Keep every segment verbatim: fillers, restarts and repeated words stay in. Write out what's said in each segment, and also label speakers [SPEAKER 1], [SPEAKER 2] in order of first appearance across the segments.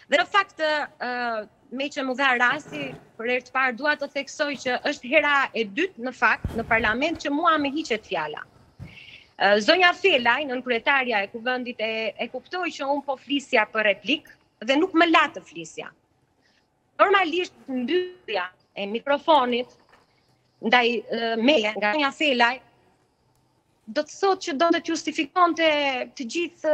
[SPEAKER 1] Dhe në fakt, me që më dha rasti, për herë të parë dua të theksoj që është hera e dytë në fakt në parlament që mua më hiqet fjala. Zonja Felaj, nënkryetaria e kuvendit, e, e kuptoi që unë po flisja për replik dhe nuk më la të flisja. Normalisht mbyllja e mikrofonit ndaj uh, meje nga zonja Felaj do të thotë që do të justifikonte të gjithë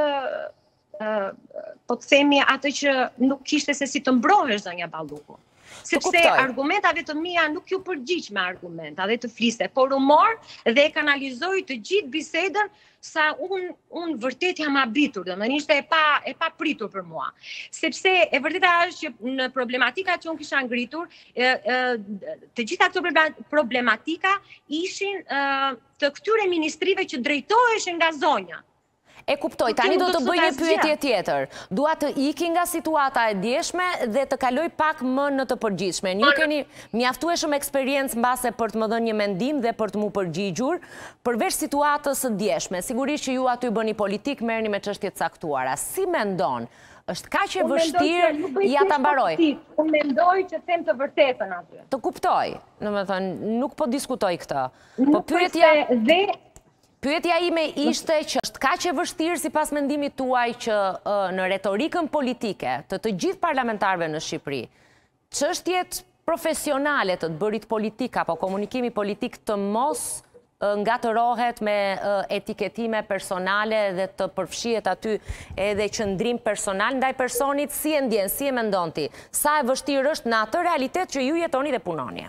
[SPEAKER 1] uh, po të themi atë që nuk kishte se si të mbrohesh zonja Balluku. Sepse argumentave të mia nuk ju përgjigj me argumenta dhe të fliste, por u mor dhe e kanalizoi të gjithë bisedën sa unë un vërtet jam habitur, domethënë ishte e pa e pa pritur për mua. Sepse e vërteta është që në problematika që unë kisha ngritur, e, e, të gjitha këto problematika ishin e, të këtyre ministrive që drejtoheshin nga zonja.
[SPEAKER 2] E kuptoj, tani do të bëj një pyetje tjetër. Dua të iki nga situata e djeshme dhe të kaloj pak më në të përgjithshme. Ju keni mjaftueshëm eksperiencë mbase për të më dhënë një mendim dhe për të mu përgjigjur, përveç situatës së djeshme. Sigurisht që ju aty bëni politik, merrni me çështje të caktuara. Si mendon? Është kaq e vështirë, ja ta mbaroj.
[SPEAKER 1] Unë mendoj që them të vërtetën aty.
[SPEAKER 2] Të kuptoj. Domethënë, nuk po diskutoj këtë.
[SPEAKER 1] Po pyetja dhe
[SPEAKER 2] Pyetja ime ishte që është kaq e vështirë sipas mendimit tuaj që uh, në retorikën politike të të gjithë parlamentarëve në Shqipëri, çështjet profesionale të të bërit politik apo komunikimi politik të mos uh, ngatërohet me uh, etiketime personale dhe të përfshihet aty edhe qëndrim personal ndaj personit, si e ndjen, si e mendon ti? Sa e vështirë është në atë realitet që ju jetoni dhe punoni?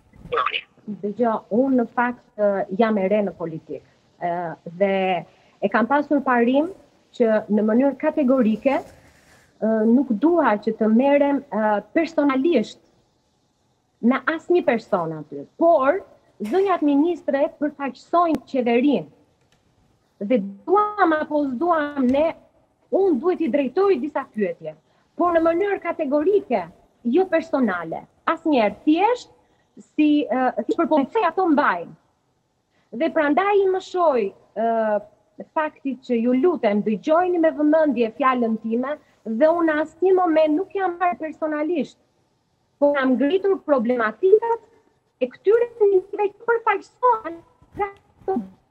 [SPEAKER 1] Dëgjoj, unë në fakt uh, jam e re në politikë. Uh, dhe e kam pasur parim që në mënyrë kategorike uh, nuk dua që të merrem uh, personalisht në asnjë person aty, por zënjat ministre përfaqësojnë qeverinë dhe duam apo s'duam ne, unë duhet i drejtoj disa pyetje, por në mënyrë kategorike, jo personale, asnjëherë thjesht si uh, si për policia ato mbajnë. Dhe prandaj i më shoj uh, faktit që ju lutem dëgjojni me vëmendje fjalën time dhe unë asnjë moment nuk jam marrë personalisht, por kam ngritur problematikat e këtyre ministrave që përfaqësohen nga